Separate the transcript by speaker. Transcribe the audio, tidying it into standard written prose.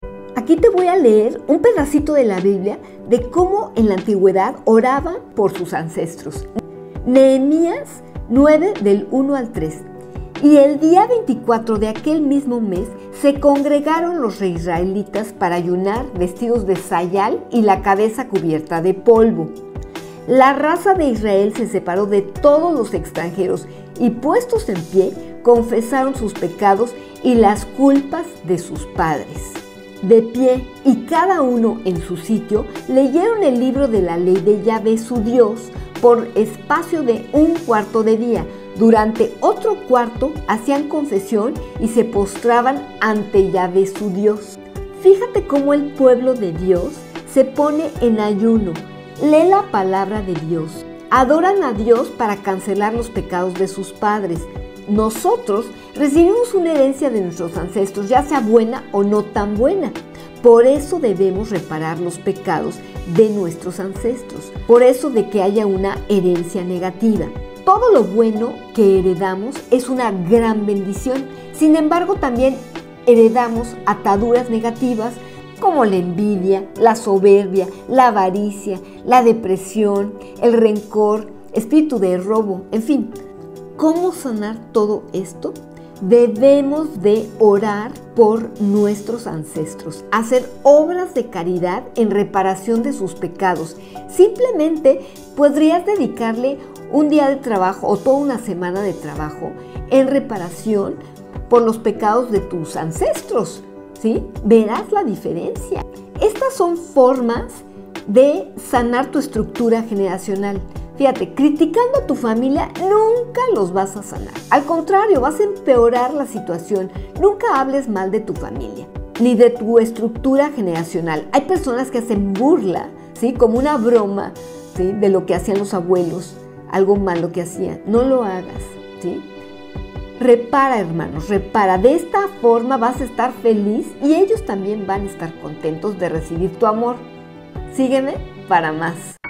Speaker 1: Aquí te voy a leer un pedacito de la Biblia de cómo en la antigüedad oraban por sus ancestros. Nehemías 9 del 1 al 3. Y el día 24 de aquel mismo mes se congregaron los israelitas para ayunar vestidos de sayal y la cabeza cubierta de polvo. La raza de Israel se separó de todos los extranjeros y puestos en pie confesaron sus pecados y las culpas de sus padres. De pie y cada uno en su sitio leyeron el libro de la ley de Yahvé su Dios por espacio de un cuarto de día. Durante otro cuarto hacían confesión y se postraban ante Yahvé su Dios. Fíjate cómo el pueblo de Dios se pone en ayuno, lee la palabra de Dios, adoran a Dios para cancelar los pecados de sus padres. Nosotros recibimos una herencia de nuestros ancestros, ya sea buena o no tan buena. Por eso debemos reparar los pecados de nuestros ancestros. Por eso de que haya una herencia negativa. Todo lo bueno que heredamos es una gran bendición. Sin embargo, también heredamos ataduras negativas como la envidia, la soberbia, la avaricia, la depresión, el rencor, espíritu de robo, en fin. ¿Cómo sanar todo esto? Debemos de orar por nuestros ancestros, hacer obras de caridad en reparación de sus pecados. Simplemente podrías dedicarle un día de trabajo o toda una semana de trabajo en reparación por los pecados de tus ancestros, ¿sí? Verás la diferencia. Estas son formas de sanar tu estructura generacional. Fíjate, criticando a tu familia nunca los vas a sanar. Al contrario, vas a empeorar la situación. Nunca hables mal de tu familia, ni de tu estructura generacional. Hay personas que hacen burla, ¿sí? Como una broma, ¿sí? De lo que hacían los abuelos, algo malo que hacían. No lo hagas, ¿sí? Repara, hermanos, repara. De esta forma vas a estar feliz y ellos también van a estar contentos de recibir tu amor. Sígueme para más.